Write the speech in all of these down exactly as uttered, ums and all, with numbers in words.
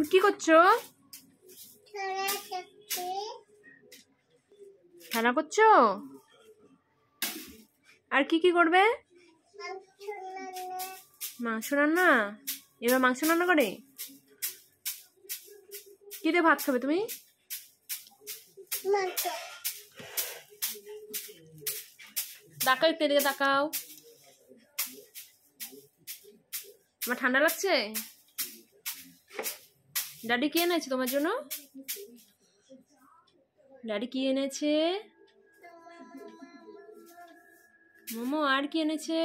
তুমি কি করছো? খেলা করছো? আর কি কি করবে? মাংস রান্না। এবার মাংস রান্না করে কি দিয়ে ভাত খাবে তুমি? তাকাও, একটু এদিকে তাকাও। আমার ঠান্ডা লাগছে। ড্যাডি কি এনেছে তোমার জন্য? ড্যাডি কি এনেছে? মোমো। আর কি এনেছে?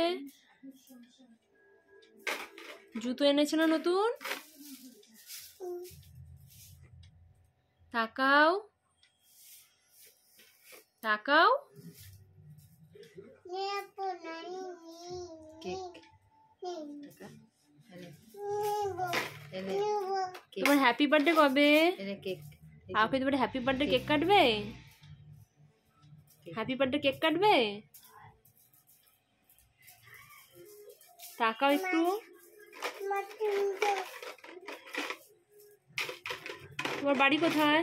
জুতো এনেছে না নতুন? তাকাও তাকাও। তোমার হ্যাপি বার্থডে কবে? আপনি তোমার হ্যাপি বার্থডে কেক কাটবে? হ্যাপি বার্থডে কেক কাটবে? তাকাও একটু। তোমার বাড়ি কোথায়?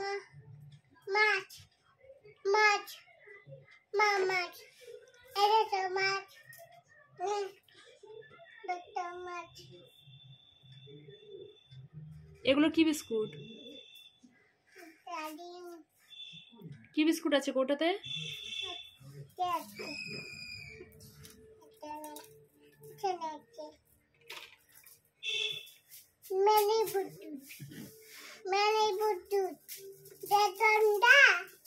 এগুলো কি বিস্কুট? কি বিস্কুট আছে কোটাতে? Many butut, many butut. That's on that.